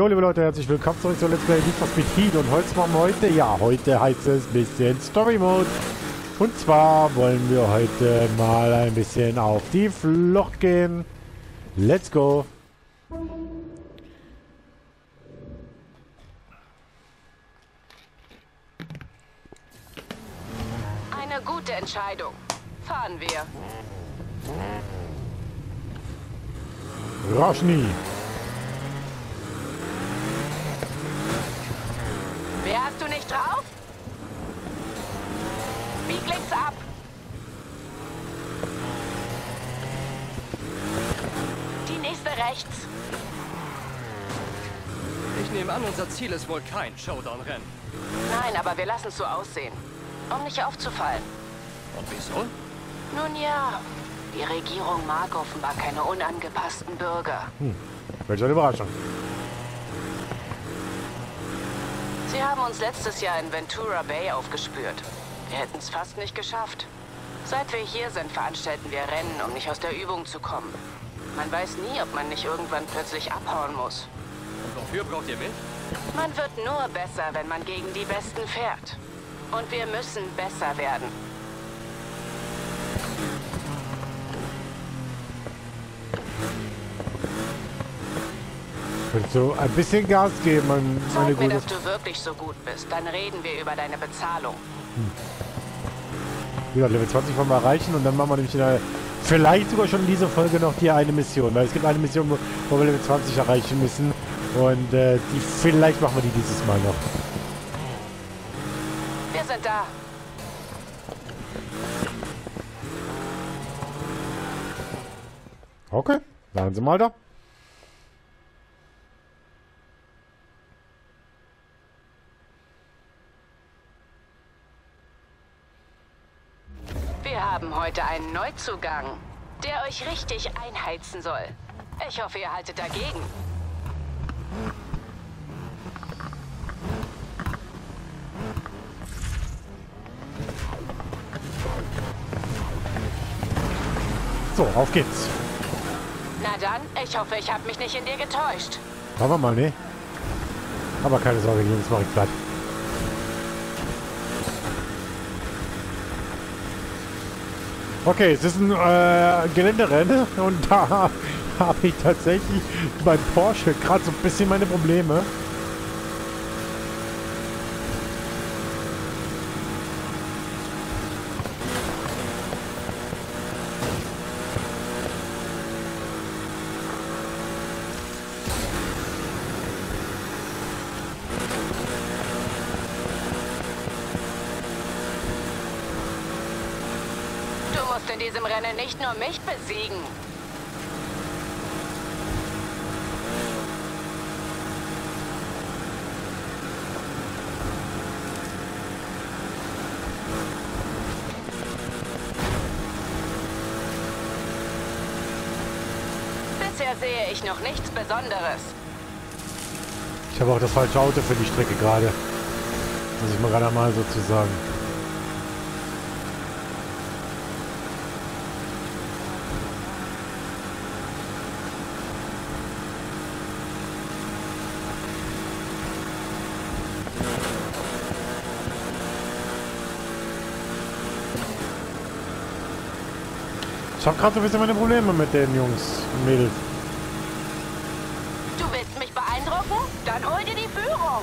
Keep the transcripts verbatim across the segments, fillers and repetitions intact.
Hallo liebe Leute, herzlich willkommen zurück zu Let's Play Need for Speed Heat. Und heute machen wir heute, ja, heute heißt es ein bisschen Story Mode. Und zwar wollen wir heute mal ein bisschen auf die Flucht gehen. Let's go! Eine gute Entscheidung. Fahren wir. Roshni! Wer hast du nicht drauf? Bieg links ab. Die nächste rechts. Ich nehme an, unser Ziel ist wohl kein Showdown-Rennen. Nein, aber wir lassen es so aussehen. Um nicht aufzufallen. Und wieso? Nun ja, die Regierung mag offenbar keine unangepassten Bürger. Hm, welche eine Überraschung. Sie haben uns letztes Jahr in Ventura Bay aufgespürt. Wir hätten es fast nicht geschafft. Seit wir hier sind, veranstalten wir Rennen, um nicht aus der Übung zu kommen. Man weiß nie, ob man nicht irgendwann plötzlich abhauen muss. Und wofür braucht ihr mich? Man wird nur besser, wenn man gegen die Besten fährt. Und wir müssen besser werden. Könntest du ein bisschen Gas geben, mein, meine Zeig mir, gute... dass du wirklich so gut bist. Dann reden wir über deine Bezahlung. Hm. Ja, Level zwanzig wollen wir erreichen und dann machen wir nämlich in der, vielleicht sogar schon in dieser Folge noch die eine Mission. Weil es gibt eine Mission, wo, wo wir Level zwanzig erreichen müssen. Und äh, die vielleicht machen wir die dieses Mal noch. Wir sind da. Okay, sagen Sie mal da. Wir haben heute einen Neuzugang, der euch richtig einheizen soll. Ich hoffe, ihr haltet dagegen. So, auf geht's. Na dann, ich hoffe, ich habe mich nicht in dir getäuscht. Machen wir mal, ne? Aber keine Sorge, Jungs, mach ich platt. Okay, es ist ein äh, Geländerennen und da habe ich tatsächlich beim Porsche gerade so ein bisschen meine Probleme. Du musst in diesem Rennen nicht nur mich besiegen. Bisher sehe ich noch nichts Besonderes. Ich habe auch das falsche Auto für die Strecke gerade. Muss ich mal gerade mal so zu sagen. Ich habe gerade so ein bisschen meine Probleme mit den Jungs und Mädels. Du willst mich beeindrucken? Dann hol dir die Führung.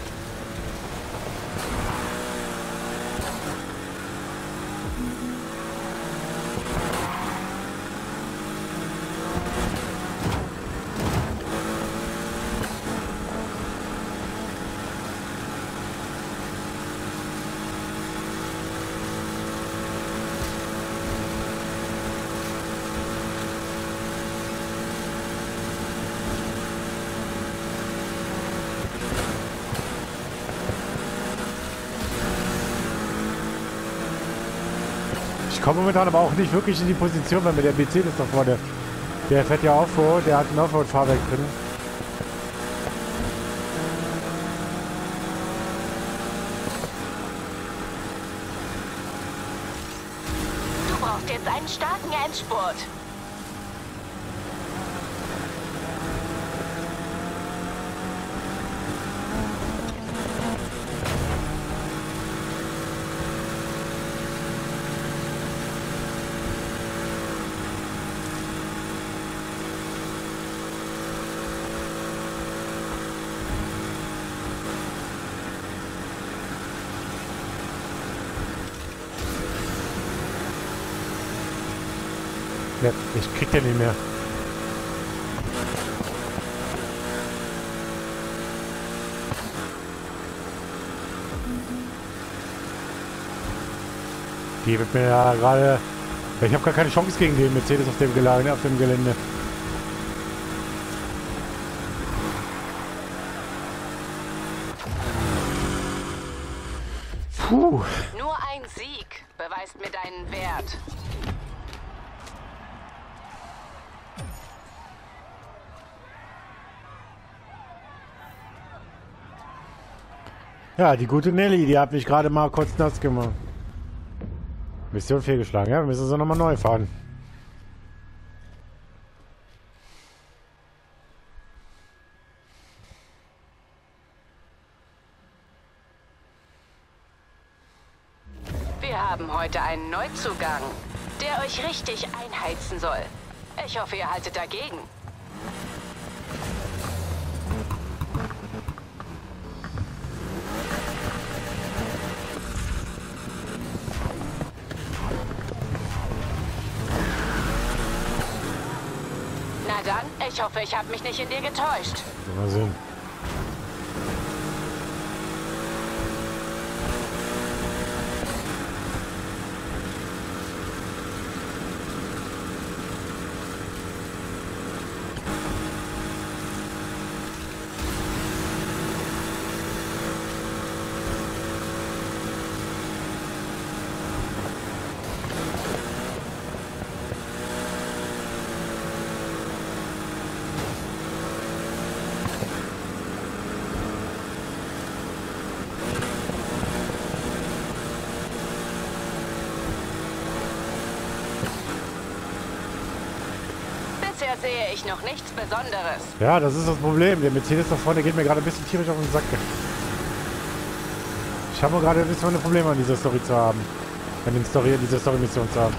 Ich komme momentan aber auch nicht wirklich in die Position, weil mir der Mercedes da vorne, der fährt ja Offroad, der hat ein Offroad-Fahrwerk drin. braucht jetzt einen starken Endspurt. Ja, ich krieg den nicht mehr. Die wird mir ja gerade... Ich habe gar keine Chance gegen den Mercedes auf dem Gelände, auf dem Gelände. Puh. Nur ein Sieg beweist mir deinen Wert. Ja, die gute Nelly, die hat mich gerade mal kurz nass gemacht. Mission fehlgeschlagen, ja, wir müssen sie nochmal neu fahren. Wir haben heute einen Neuzugang, der euch richtig einheizen soll. Ich hoffe, ihr haltet dagegen. Na dann, ich hoffe, ich habe mich nicht in dir getäuscht. Mal sehen. Bisher sehe ich noch nichts Besonderes. Ja, das ist das Problem. Der Mercedes da vorne geht mir gerade ein bisschen tierisch auf den Sack. Ich habe gerade ein bisschen Probleme an dieser Story zu haben. An den Story, an dieser Story-Mission zu haben.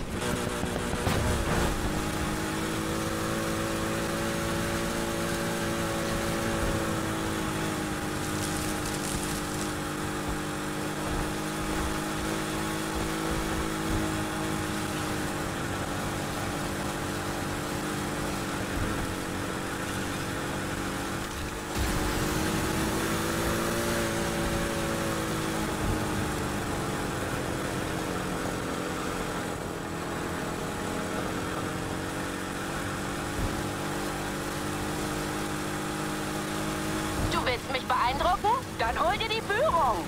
Du willst mich beeindrucken? Dann hol dir die Führung.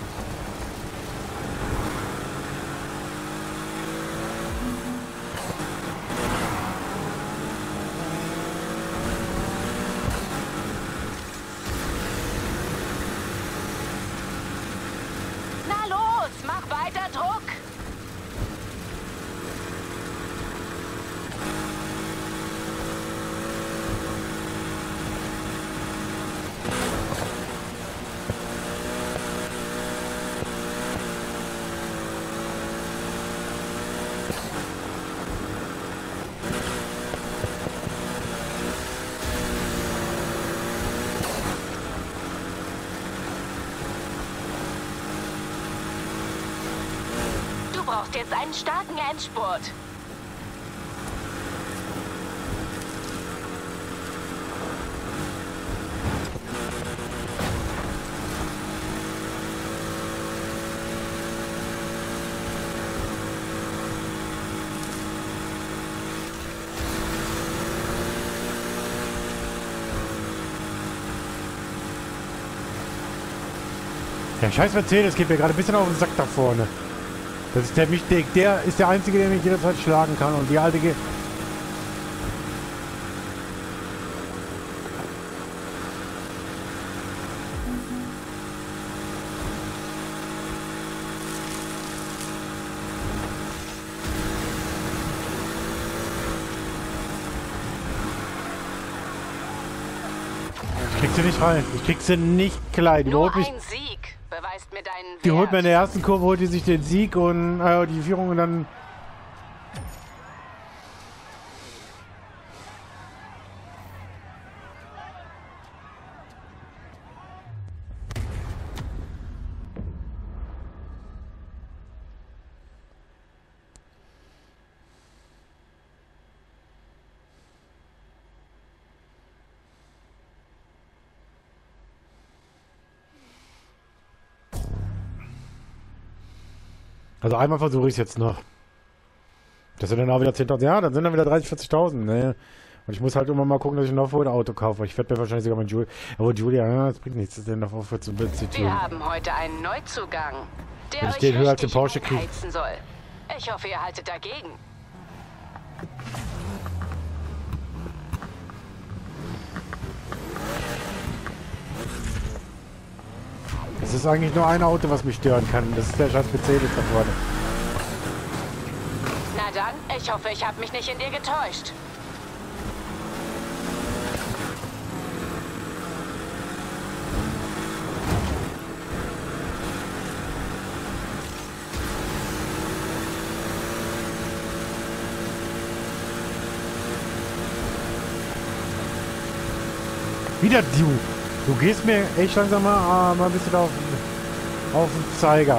Na los, mach weiter Druck. Du brauchst jetzt einen starken Endspurt. Der scheiß Mercedes geht mir gerade ein bisschen auf den Sack da vorne. Das ist der, mich, der, der ist der Einzige, der mich jederzeit schlagen kann. Und die alte geht... Ich krieg sie nicht rein. Ich krieg sie nicht klein. Die Nur holt mich... ein Sieg beweist mir deinen Wert. Die holt mir in der ersten Kurve, holt die sich den Sieg und äh, die Führung und dann... Also einmal versuche ich es jetzt noch. Das sind dann auch wieder zehntausend. Ja, dann sind dann wieder dreißig, vierzigtausend. Ne? Und ich muss halt immer mal gucken, dass ich ein Offroad-Auto kaufe. Ich werde mir wahrscheinlich sogar mein Julia... Aber Julia, ja, das bringt nichts, das ist denn auf Offroad zu bezahlen. Wir haben heute einen Neuzugang, der Wenn ich euch den höher als den richtig Porsche kriege. heizen soll. Ich hoffe, ihr haltet dagegen. Es ist eigentlich nur ein Auto, was mich stören kann. Das ist der scheiß Mercedes da vorne. Na dann, ich hoffe, ich habe mich nicht in dir getäuscht. Wieder du. Du gehst mir echt langsam mal, äh, mal ein bisschen auf, auf den Zeiger.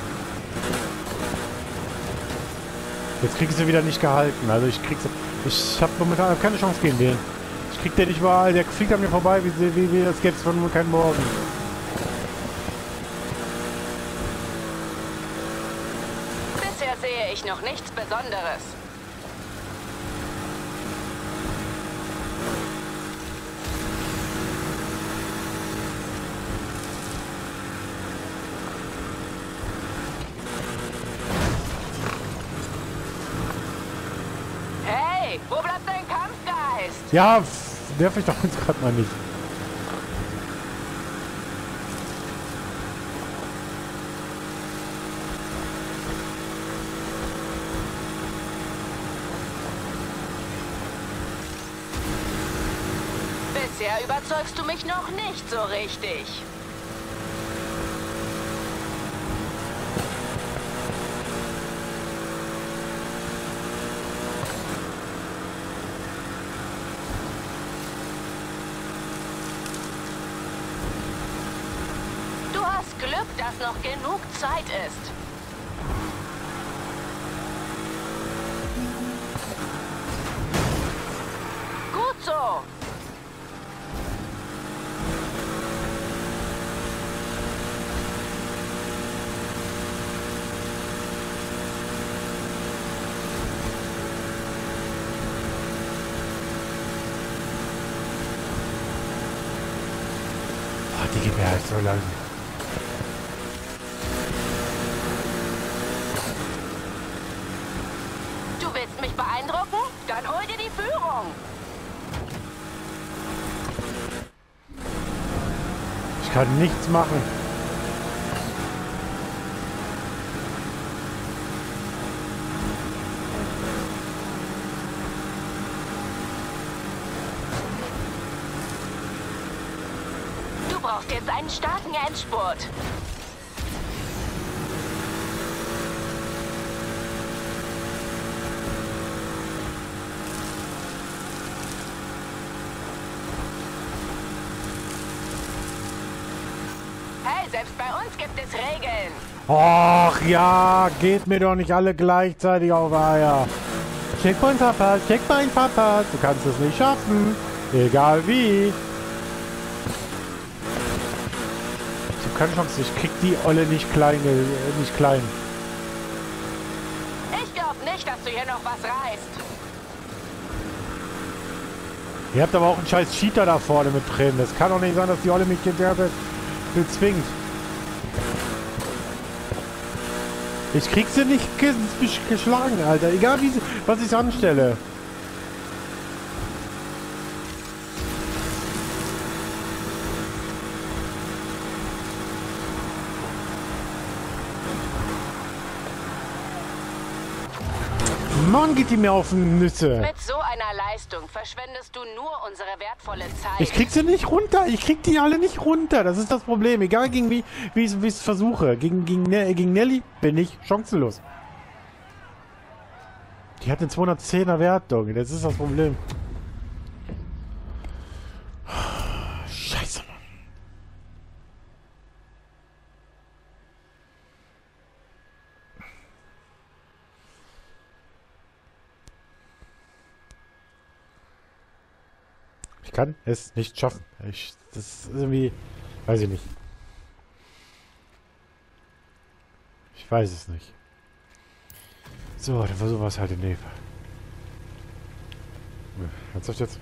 Jetzt kriegst du wieder nicht gehalten. Also ich krieg's. Ich habe momentan keine Chance gegen den. Ich krieg den nicht überall. Der fliegt an mir vorbei, wie, wie, wie das gäbe es von kein Morgen. Bisher sehe ich noch nichts Besonderes. Hey, wo bleibt dein Kampfgeist? Ja, nerv ich doch jetzt gerade mal nicht. Bisher überzeugst du mich noch nicht so richtig. Du hast Glück, dass noch genug Zeit ist. Gut so. Oh, die geht mir halt so lang. Du willst mich beeindrucken? Dann hol dir die Führung. Ich kann nichts machen. Du brauchst jetzt einen starken Endspurt. Hey, selbst bei uns gibt es Regeln. Och ja, geht mir doch nicht alle gleichzeitig auf Eier. Checkpoint verpasst, Checkpoint verpasst. Du kannst es nicht schaffen. Egal wie. Ich hab keine Chance. Ich krieg die Olle nicht klein. Äh, nicht klein. Ich glaube nicht, dass du hier noch was reißt. Ihr habt aber auch einen scheiß Cheater da vorne mit drin. Das kann doch nicht sein, dass die Olle mich hinterher bezwingt. Ich krieg sie nicht ges geschlagen, Alter. Egal wie sie, was ich anstelle. Mann, geht die mir auf die Nüsse. Mit so einer Leistung verschwendest du nur unsere wertvolle Zeit. Ich krieg sie nicht runter. Ich krieg die alle nicht runter. Das ist das Problem. Egal gegen wie, wie ich es versuche. Gegen, gegen, Ne- gegen Nelly bin ich chancenlos. Die hat eine zweihundertzehner Wertung. Das ist das Problem. Scheiße, Mann. Ich kann es nicht schaffen. Ich, das ist irgendwie... Weiß ich nicht. Ich weiß es nicht. So, dann versuchen wir es halt in Neve. Ernsthaft jetzt?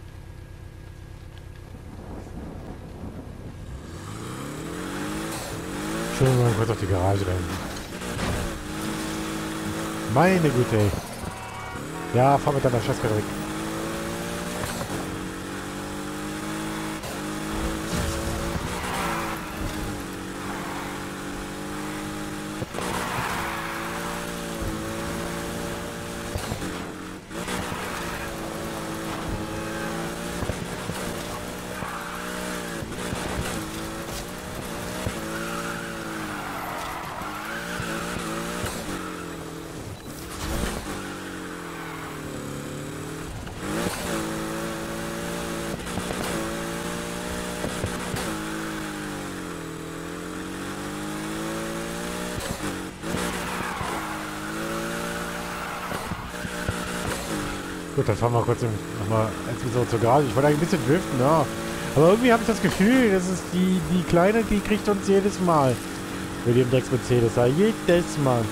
Schon mal kurz auf die Garage rein. Meine Güte, ey. Ja, fahr mit deiner Scheißkarre weg. Gut, dann fahren wir kurz nochmal so zur Garage. Ich wollte eigentlich ein bisschen driften, ja. Aber irgendwie habe ich das Gefühl, dass es die, die Kleine, die kriegt uns jedes Mal. Mit dem Drecks Mercedes, ja, jedes Mal.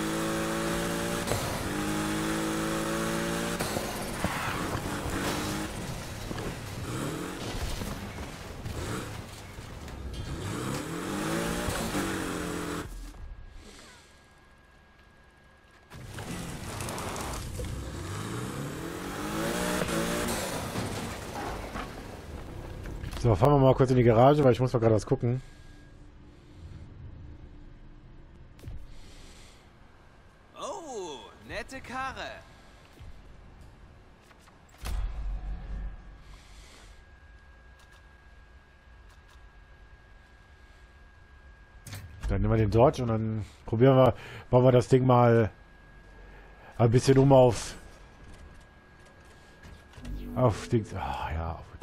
So, fahren wir mal kurz in die Garage, weil ich muss mal gerade was gucken. Oh, nette Karre. Dann nehmen wir den Dodge und dann probieren wir, bauen wir das Ding mal ein bisschen um auf auf Dings. Ah, ja, auf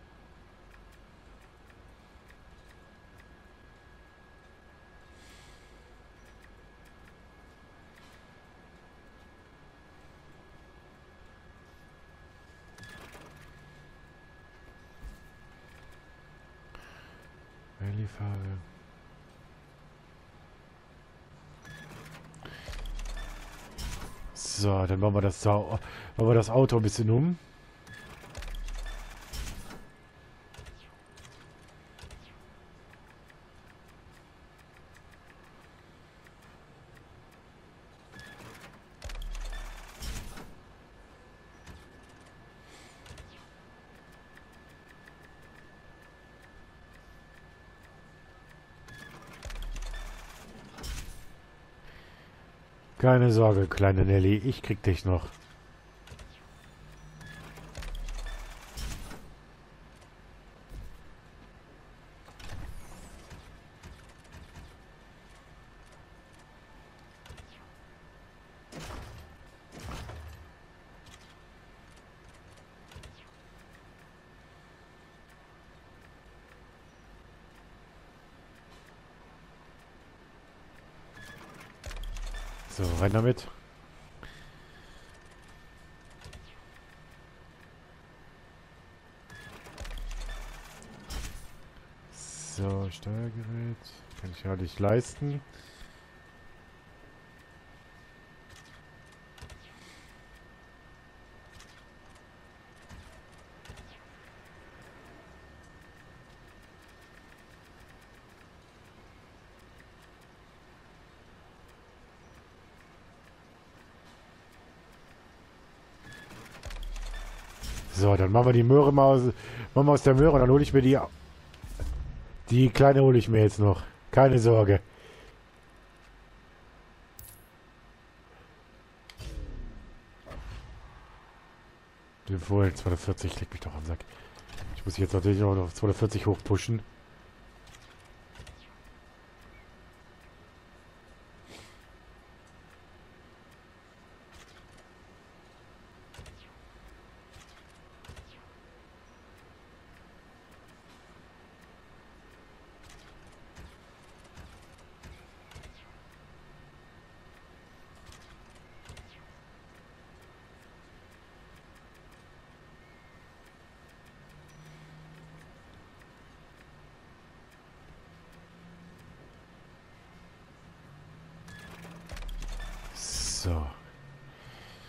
Rallye-Farbe. So, dann bauen wir das, bauen wir das Auto ein bisschen um. Keine Sorge, kleine Nelly, ich krieg dich noch. So, rein damit. So, Steuergerät. Kann ich ja nicht leisten. So, dann machen wir die Möhre mal aus, machen wir aus der Möhre und dann hole ich mir die... Die kleine hole ich mir jetzt noch. Keine Sorge. Den vorher zweihundertvierzig, leg mich doch am Sack. Ich muss jetzt natürlich noch auf zweihundertvierzig hochpushen. So.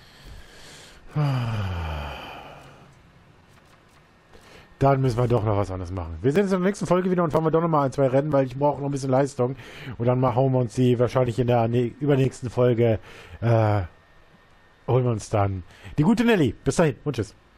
Dann müssen wir doch noch was anderes machen. Wir sehen uns in der nächsten Folge wieder und fahren wir doch nochmal ein, zwei Rennen, weil ich brauche noch ein bisschen Leistung. Und dann hauen wir uns die wahrscheinlich in der übernächsten Folge, äh, holen wir uns dann die gute Nelly. Bis dahin und tschüss.